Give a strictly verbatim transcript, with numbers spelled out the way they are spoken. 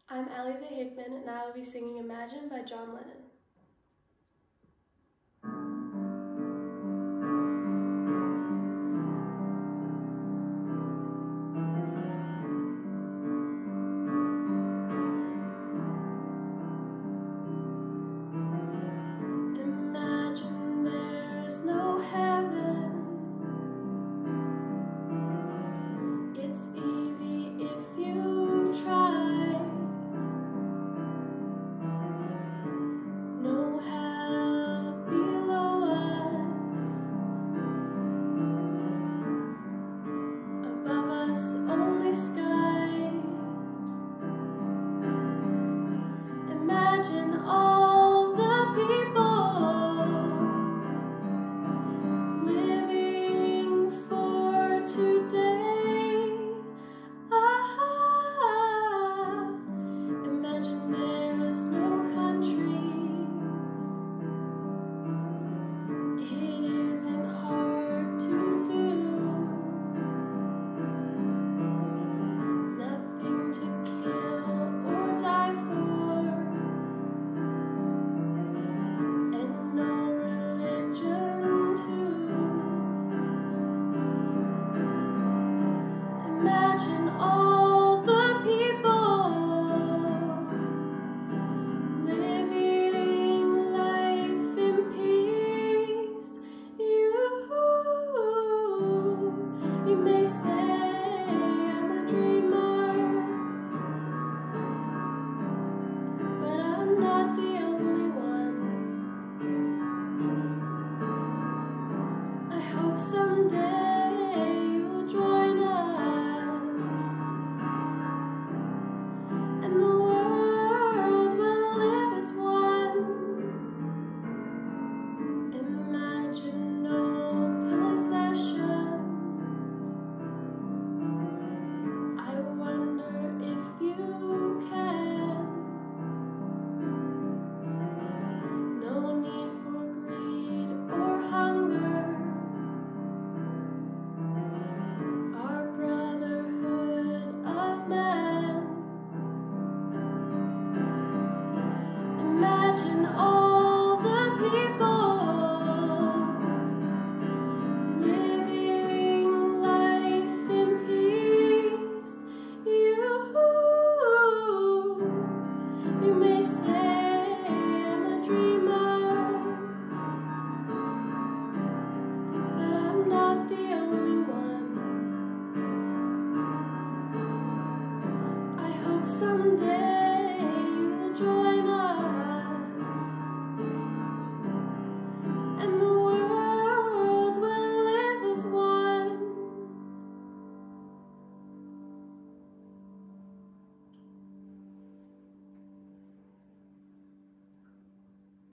I'm Alizay Hickman, and I will be singing Imagine by John Lennon. Imagine there's no heaven. It's easy if you try. No hell below us. Above us only sky. Imagine all the people living for today. Ah, imagine there's no countries. It isn't hard to do. Nothing to kill or die for, and no religion too. Imagine all the people living life in peace. You, you may say I'm a dreamer, but I'm not the only one. I hope someday you'll join us, and the world will live as one. Imagine no possessions. I wonder if you can. No need for greed or hunger. Our brotherhood of man. Imagine all the people living life in peace. You, you may say I'm a dreamer, but I'm not the only one. I hope someday